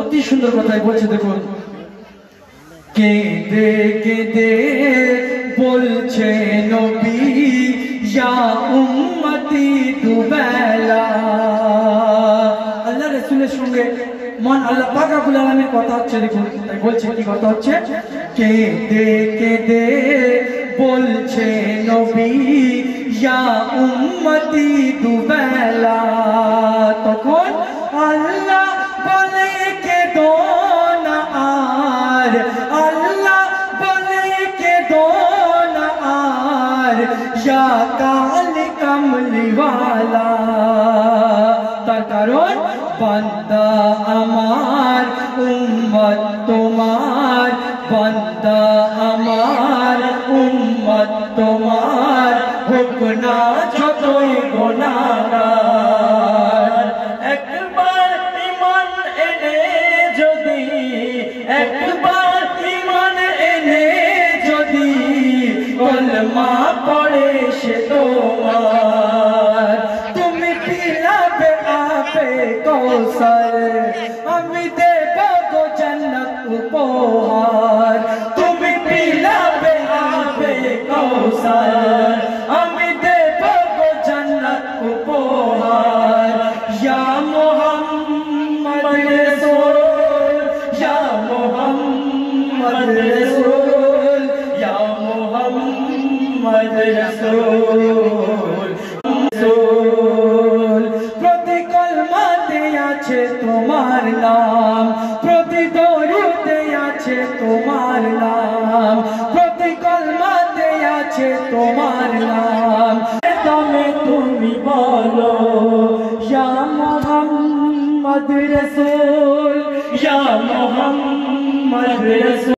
অতি সুন্দর কথাই বলছে, দেখুন। কেঁদে কেঁদে বলছে নবী, ইয়া উম্মতি দুবেলা। আল্লাহ রাসূলের সঙ্গে মান আল্লাহ পাক রব্বুল আলামিনের কথা হচ্ছে, দেখুন। তাই বলছে, কি কথা হচ্ছে? কেঁদে কেঁদে বলছে নবী, ইয়া উম্মতি দুবেলা। তখন আল্লাহ বলে কেঁদো না আর, আল্লাহ বলে কেঁদো না আর, ইয়া কালি কামলিওয়ালা। তার কারণ বান্দা আমার, উম্মত তোমার, বান্দা আমার, উম্মত তোমার, হোক না যতই গুনাহগার। একবার ঈমান এনে যদি, একবার ঈমান এনে যদি কলমা পড়ে সে তোমার, তুমি পিলাবে আবে কৌসার, আমি দেব গো জান্নাত উপহার। তুমি পিলাবে আবে কৌসার, আমি দেব গো জান্নাত উপহার। ইয়া মুহাম্মদ রাসূল, ইয়া মুহাম্মদ রাসূল, ইয়া মুহাম্মদ রাসূল। প্রতি কলমাতে আছে তোমার নাম, প্রতি দরুদে আছে তোমার নাম, প্রতি কলমাতে আছে তোমার নাম। তবে তুমি বলো, ইয়া মুহাম্মদ রাসূল, ইয়া মুহাম্মদ রাসূল।